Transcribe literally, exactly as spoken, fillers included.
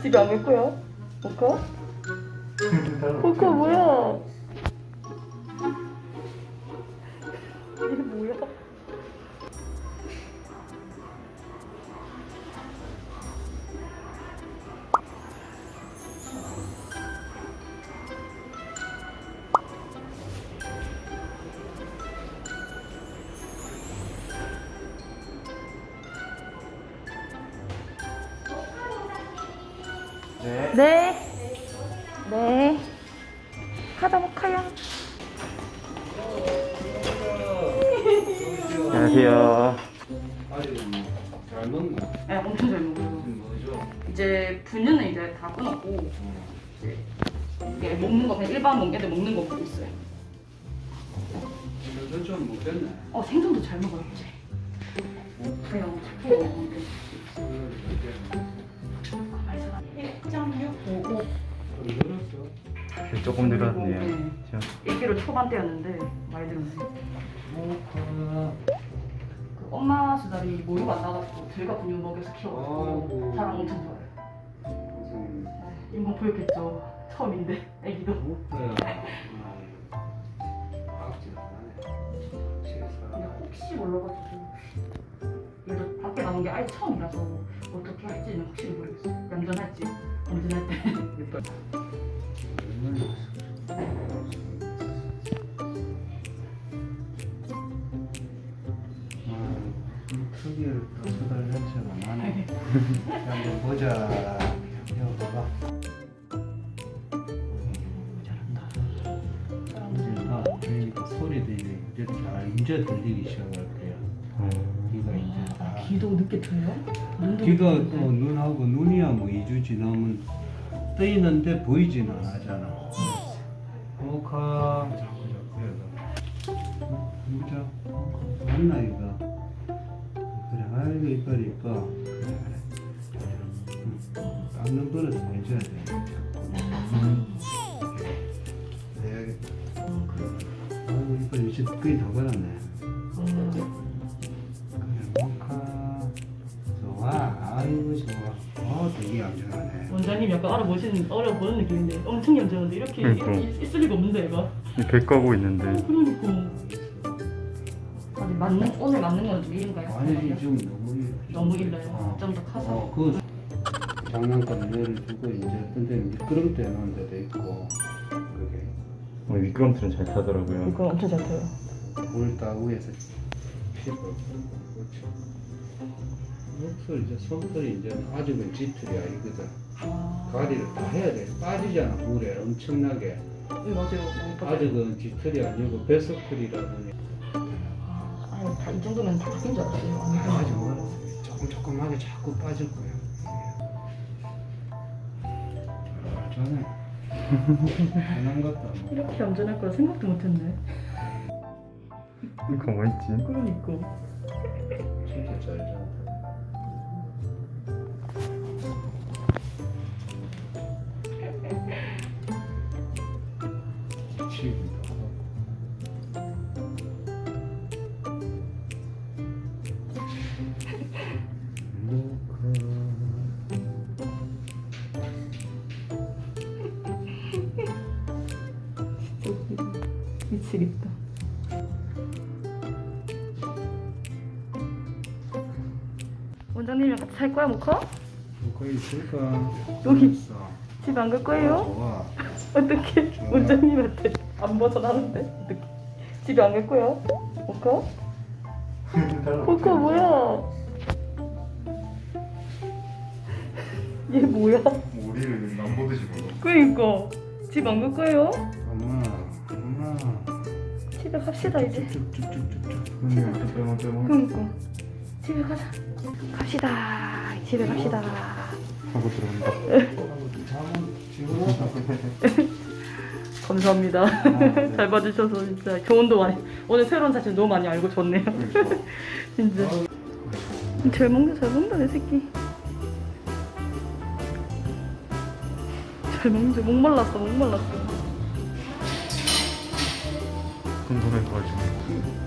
집에 안 갈 거야? 모카? 모카 뭐야? 이게 뭐야? 네. 네. 네. 하다 모카야. 안녕하세요. 잘 먹나? 네, 엄청 잘 먹어요. 뭐죠? 이제 분유는 이제 다 끊었고 이제 이게 먹는 거 그냥 일반 먹 애들 먹는 거 먹고 있어요. 이거 좀 먹겠네. 어 생선도 잘 먹어요. 이제. 그냥 착하게 먹는데. 일 점 육오오. 늘었어. 조금 늘었네요. 네. 일 킬로그램 초반대였는데 많이 늘었네요. 모카. 그 엄마 수달이 모유가 안 나가지고 들과 분유 먹여서 키워가지고 아이고. 사람 엄청 좋아해요. 무슨 네, 인공 보였겠죠. 처음인데 애기도. 모카야. 아직도 안 하네. 그냥 혹시 몰라가지고 얘도 밖에 나온 게 아예 처음이라서 어떻게 할지는 확실히 모르겠어요. 얌전할지 엄전할 때. 일단 크기를 또 수달 자체가 많네. 한번 보자. 해봐봐. 잘한다. 이제 다 그러니까 소리도 이제 이렇게 잘 이제 들리기 시작할 거야. 귀가 이제 다. 귀도 늦게 틀려? 눈도 귀가 늦게 또 틀려? 눈하고 눈이야 뭐 이 주 지나면 뜨이는데 보이지는 않잖아. 모카 자꾸 자꾸 해서 진짜 맞나 이거? 그래 아이고 이뻐 이뻐. 그래 그래. 응. 깎는 버릇 해줘야 돼. 해야겠다. 아이고 이뻐 이제 거의 다 받았네. 그래 모카 좋아. 아이고 좋아. 어 되게 얌전하네. 원장님 약간 알아보시는 알아보는 느낌인데 엄청 얌전한데 이렇게 그러니까. 이렇게 있을 리가 없는데 얘가. 배 까고 있는데. 그러니까 아직 맞는 오늘 맞는 건 좀 일인가요? 아니 좀 너무 일- 너무 일러요. 어. 좀 더 커서. 어, 그 장난감 얘를 두고 이제 어떤 데는 미끄럼틀 놓은 데도 있고 그게 어, 미끄럼틀은 잘 타더라고요. 이거 엄청 잘 타요. 물 따위에서 피고 목소리 이제 손털이 이제 아직은 짙으리 아니거든. 아, 가리를 다 해야 돼. 빠지잖아 물에 엄청나게. 네, 맞아요. 많이 빠져요. 아직은 짙으리 아니고 베스클이라더니 아, 아니 다 이 정도면 다 바뀐 줄 알았어요. 아, 아직 멀었어. 조금 조금하게 자꾸 빠질 거야. 전에 편한 것도 안 먹어. 이렇게 얌전할 거라 생각도 못했네. 가만히 있지. 그러니까. 진짜 잘 자. 치기도 하고. 미치겠다. 원장님이랑 같이 살 거야, 모카? 거기 있을까? 여기. 있어. 집 안 갈 거예요? 좋아. 어떻게 좋아. 원장님한테 안 벗어나는데? 어떻게? 집에 안 갈 거야? 모카? 모카 뭐야? 얘 뭐야? 우리를 안 보듯이 보고. 그니까 집 안 갈 거예요? 엄마, 엄마. 집에 갑시다 이제. 쭉쭉쭉쭉쭉. 그러면 또 빼먹 빼먹 그니까 집에 가자. 갑시다. 집에 갑시다. 하고 들어간다. 잠은 지금 감사합니다. 네. 잘 봐주셔서 진짜 교훈도 많이. 오늘 새로운 사실 너무 많이 알고 좋네요. 진짜. 잘 먹는다, 잘 먹는다 내 새끼. 잘 먹는다. 목 말랐어, 목 말랐어. 궁금해가지고.